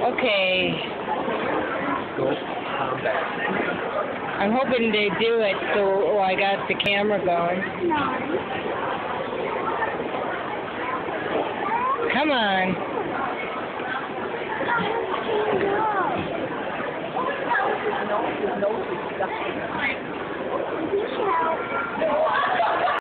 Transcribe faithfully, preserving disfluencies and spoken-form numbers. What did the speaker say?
Okay. Go combat. I'm hoping they do it so oh, I got the camera going. Come on.